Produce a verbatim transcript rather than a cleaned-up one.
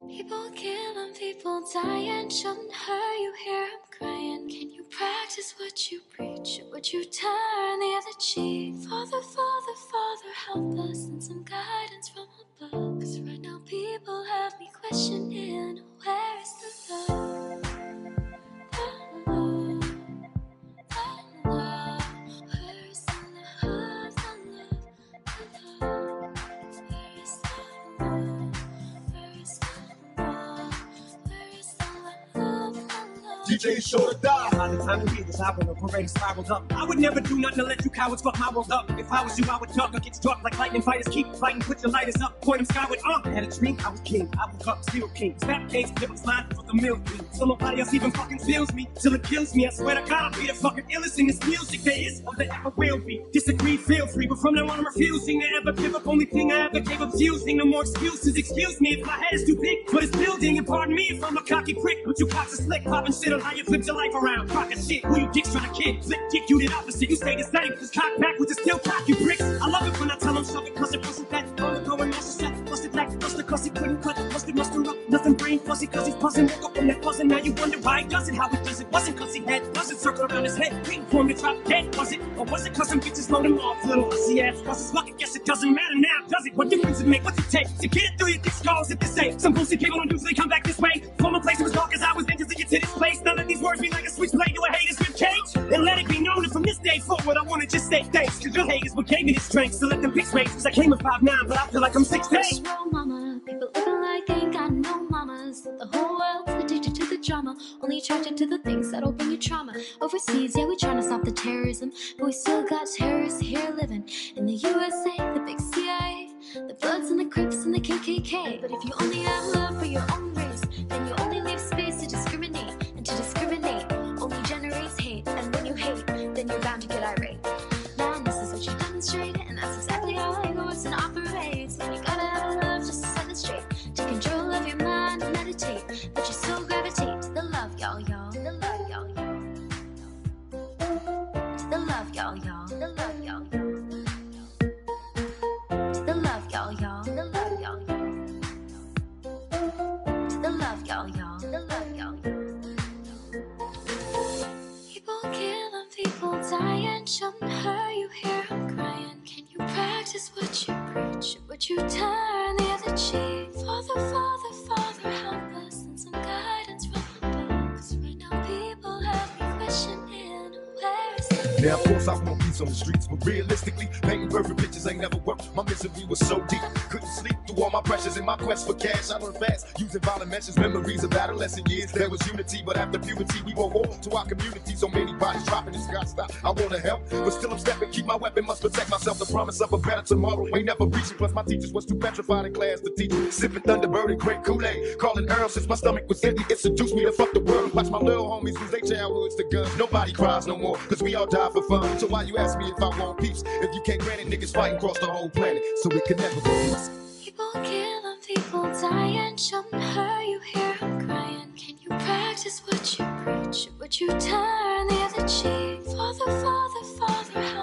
People killing, people dying, shouldn't hurt you here, I'm crying. Can you practice what you preach? Or would you turn the other cheek? Father, Father, Father, help us and some guidance from above. Cause right now people have me questioning, where is the love? The love, the love. Where is the love, the love, the love? Where is the love? Where is the love? Where is the love, the love? D J sure to die. By the time the beat was out when the parade spiraled up, I would never do nothing to let you cowards fuck my world up. If I was you, I would duck or get struck like lightning fighters. Keep fighting, put your lighters up, point them skyward. Uh, I had a dream, I was king. I woke up, still king. Snap case, nibbles line for the milk. So nobody else even fucking feels me till it kills me. I swear to God, I'll be the fucking illest in this music there is or there ever will be. Disagree, feel free, but from now on I'm refusing to ever give up. Only thing I ever gave up is using. No more excuses. Excuse me if my head is too big for this building, and pardon me if I'm a cocky prick. But you cocks are slick, popping shit on how you flip your life around. Crock of shit, who you dicks trying to kid? Flip dick, you did opposite. You stay the same, cause cock back with the still cocky bricks. I love it when I tell them shove it, cause it wasn't that. On the go and mash the set, busted black, busted cause he couldn't cut. Busted muster up, nothing brain fuzzy cause he's buzzing. Woke up from that buzzing, now you wonder why he does it, how he does it. Wasn't cause he had buzzing circle around his head, waiting for him to drop dead, was it? Or was it cause some bitches load him off? Little hussy ass buzzes, fuck it, guess it doesn't matter now, does it? What difference it make, what's it take to get it through your thick skulls if they say some bullshit people don't usually come back this way? From a place that was dark as I was then to get to this place. None of these words be like a switchblade to a hater's rib cage. And let it be known that from this day forward I wanna just say thanks, cause your haters what gave me the strength. So let them bitch raise, cause I came at five nine, but I feel like I'm six eight. Wrong mama, people looking like they ain't got no mamas. The whole world's addicted to the drama, only attracted to the things that'll bring you trauma. Overseas, yeah, we trying to stop the terrorism, but we still got terrorists here living in the U S A, the big C I A, the Bloods and the Crips and the K K K. But if you only have love for your own race, then you only leave space to discriminate, and to discriminate only generates hate. And when you hate, then you're bound to get irate. Man, this is what you demonstrate, and that's exactly how it goes and operates. Man, you gotta have love just to set it straight, take control of your mind and meditate. But you still gravitate to the love, y'all, y'all, the love, y'all, y'all, to the love, y'all, y'all, the love, y'all, y'all, to the love, y'all, y'all, the love, y'all, y'all, to the love, y'all, y'all, the love, y'all, y'all. People killing, people dying, shouldn't hurt you here, I'm crying. Can you practice what you preach? Or would you turn the other cheek? Father, Father, Father, help us and some guidance from above. Cause right now people have me questioning, where is the Now, of course, I want peace on the streets, but realistically, painting perfect pictures ain't never worked. My misery was so deep, couldn't sleep through all my pressures in my quest for cash. I learned fast, using violent measures, memories of adolescent years. There was unity, but after purity, we were war to our community. So many bodies dropping, this got stop. I wanna help, but still I'm stepping, keep my weapon, must protect myself. The promise of a better tomorrow ain't never reaching. Plus, my teachers was too petrified in class to teach. Sipping Thunderbird and great Kool-Aid, calling Earl since my stomach was empty. It seduced me to fuck the world. Watch my little homies lose their childhoods to guns. Nobody cries no more, cause we all die for fun. So why you ask me if I want peace? If you can't grant it, niggas fighting across the whole planet, so it can never be peace. people killing, people dying, shouldn't hurt you here, I'm crying. Can you practice what you preach? Or would you turn the other cheek? Father, Father, Father,